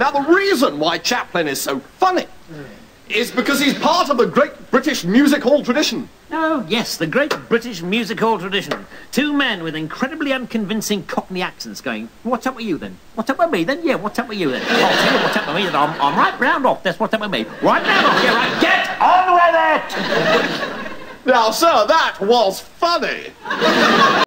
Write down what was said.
Now, the reason why Chaplin is so funny is because he's part of the great British music hall tradition. Oh, yes, the great British music hall tradition. Two men with incredibly unconvincing Cockney accents going, what's up with you then? What's up with me then? Yeah, what's up with you then? I'll tell you what's up with me then. I'm right round off. That's what's up with me. Right round off. Yeah, right. Get on with it! Now, sir, that was funny.